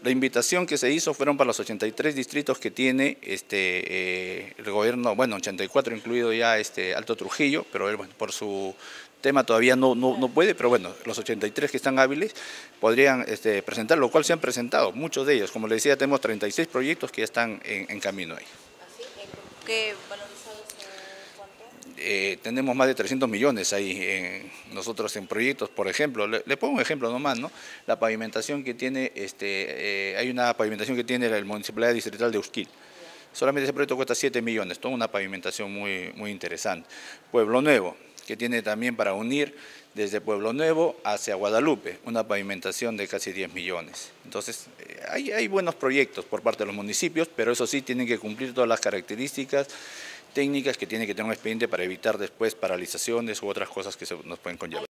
La invitación que se hizo fueron para los 83 distritos que tiene el gobierno, bueno, 84 incluido ya Alto Trujillo, pero él, bueno, por su tema todavía no puede, pero bueno, los 83 que están hábiles podrían presentar, lo cual se han presentado, muchos de ellos. Como les decía, tenemos 36 proyectos que ya están en camino ahí. ¿Qué valorizados cuánto? Tenemos más de 300 millones ahí nosotros en proyectos, por ejemplo, le pongo un ejemplo nomás, ¿no? La pavimentación que tiene, hay una pavimentación que tiene la Municipalidad Distrital de Usquil. Solamente ese proyecto cuesta 7 millones, toda una pavimentación muy interesante. Pueblo Nuevo, que tiene también para unir desde Pueblo Nuevo hacia Guadalupe, una pavimentación de casi 10 millones. Entonces, hay buenos proyectos por parte de los municipios, pero eso sí, tienen que cumplir todas las características técnicas que tiene que tener un expediente para evitar después paralizaciones u otras cosas que nos pueden conllevar.